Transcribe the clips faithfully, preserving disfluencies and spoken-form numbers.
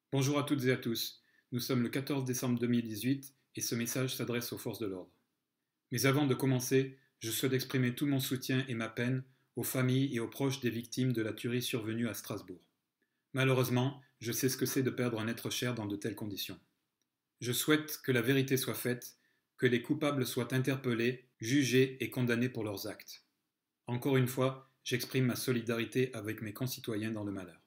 Bonjour à toutes et à tous. Nous sommes le quatorze décembre deux mille dix-huit et ce message s'adresse aux forces de l'ordre. Mais avant de commencer, je souhaite exprimer tout mon soutien et ma peine aux familles et aux proches des victimes de la tuerie survenue à Strasbourg. Malheureusement, je sais ce que c'est de perdre un être cher dans de telles conditions. Je souhaite que la vérité soit faite, que les coupables soient interpellés, jugés et condamnés pour leurs actes. Encore une fois, j'exprime ma solidarité avec mes concitoyens dans le malheur.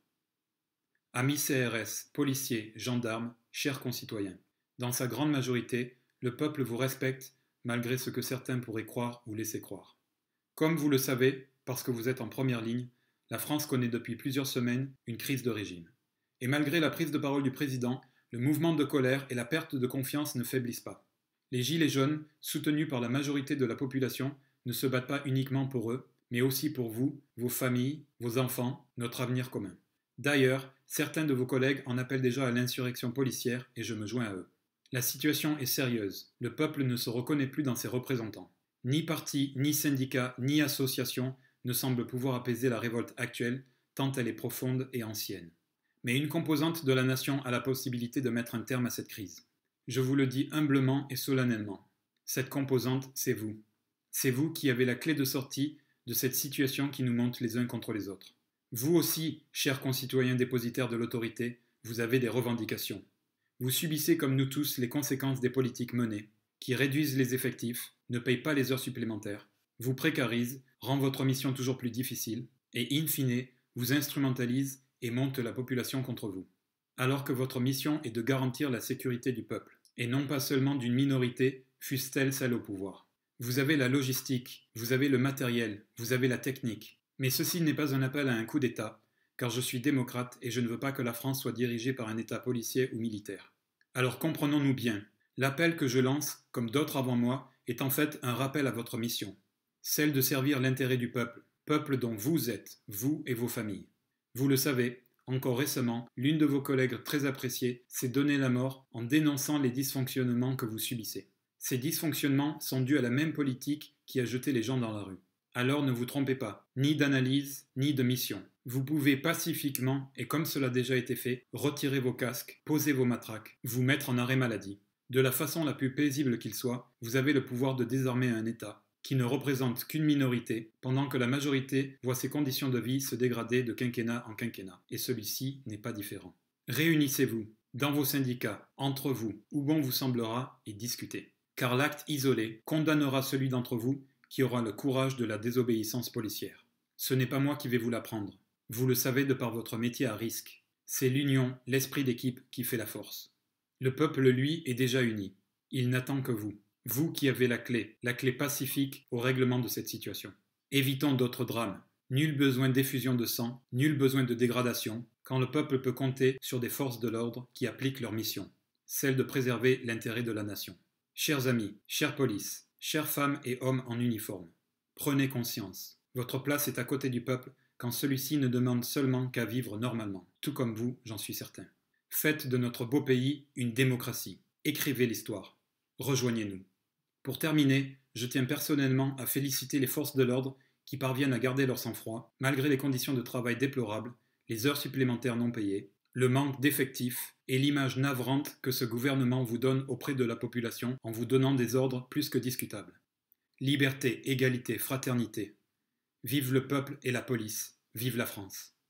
Amis C R S, policiers, gendarmes, chers concitoyens, dans sa grande majorité, le peuple vous respecte malgré ce que certains pourraient croire ou laisser croire. Comme vous le savez, parce que vous êtes en première ligne, la France connaît depuis plusieurs semaines une crise de régime. Et malgré la prise de parole du président, le mouvement de colère et la perte de confiance ne faiblissent pas. Les gilets jaunes, soutenus par la majorité de la population, ne se battent pas uniquement pour eux, mais aussi pour vous, vos familles, vos enfants, notre avenir commun. D'ailleurs, certains de vos collègues en appellent déjà à l'insurrection policière et je me joins à eux. La situation est sérieuse. Le peuple ne se reconnaît plus dans ses représentants. Ni parti, ni syndicat, ni association ne semblent pouvoir apaiser la révolte actuelle, tant elle est profonde et ancienne. Mais une composante de la nation a la possibilité de mettre un terme à cette crise. Je vous le dis humblement et solennellement. Cette composante, c'est vous. C'est vous qui avez la clé de sortie de cette situation qui nous monte les uns contre les autres. Vous aussi, chers concitoyens dépositaires de l'autorité, vous avez des revendications. Vous subissez comme nous tous les conséquences des politiques menées, qui réduisent les effectifs, ne payent pas les heures supplémentaires, vous précarisent, rendent votre mission toujours plus difficile, et in fine, vous instrumentalisent et montent la population contre vous. Alors que votre mission est de garantir la sécurité du peuple, et non pas seulement d'une minorité, fût-elle celle au pouvoir. Vous avez la logistique, vous avez le matériel, vous avez la technique. Mais ceci n'est pas un appel à un coup d'État, car je suis démocrate et je ne veux pas que la France soit dirigée par un État policier ou militaire. Alors comprenons-nous bien, l'appel que je lance, comme d'autres avant moi, est en fait un rappel à votre mission, celle de servir l'intérêt du peuple, peuple dont vous êtes, vous et vos familles. Vous le savez, encore récemment, l'une de vos collègues très appréciées s'est donné la mort en dénonçant les dysfonctionnements que vous subissez. Ces dysfonctionnements sont dus à la même politique qui a jeté les gens dans la rue. Alors ne vous trompez pas, ni d'analyse, ni de mission. Vous pouvez pacifiquement, et comme cela a déjà été fait, retirer vos casques, poser vos matraques, vous mettre en arrêt maladie. De la façon la plus paisible qu'il soit, vous avez le pouvoir de désarmer un État, qui ne représente qu'une minorité, pendant que la majorité voit ses conditions de vie se dégrader de quinquennat en quinquennat, et celui-ci n'est pas différent. Réunissez-vous, dans vos syndicats, entre vous, où bon vous semblera, et discutez. Car l'acte isolé condamnera celui d'entre vous qui aura le courage de la désobéissance policière. Ce n'est pas moi qui vais vous l'apprendre. Vous le savez de par votre métier à risque. C'est l'union, l'esprit d'équipe qui fait la force. Le peuple, lui, est déjà uni. Il n'attend que vous. Vous qui avez la clé, la clé pacifique au règlement de cette situation. Évitons d'autres drames. Nul besoin d'effusion de sang, nul besoin de dégradation, quand le peuple peut compter sur des forces de l'ordre qui appliquent leur mission, celle de préserver l'intérêt de la nation. Chers amis, chère police, chères femmes et hommes en uniforme, prenez conscience. Votre place est à côté du peuple quand celui-ci ne demande seulement qu'à vivre normalement, tout comme vous, j'en suis certain. Faites de notre beau pays une démocratie. Écrivez l'histoire. Rejoignez-nous. Pour terminer, je tiens personnellement à féliciter les forces de l'ordre qui parviennent à garder leur sang-froid, malgré les conditions de travail déplorables, les heures supplémentaires non payées, le manque d'effectifs et l'image navrante que ce gouvernement vous donne auprès de la population en vous donnant des ordres plus que discutables. Liberté, égalité, fraternité. Vive le peuple et la police. Vive la France.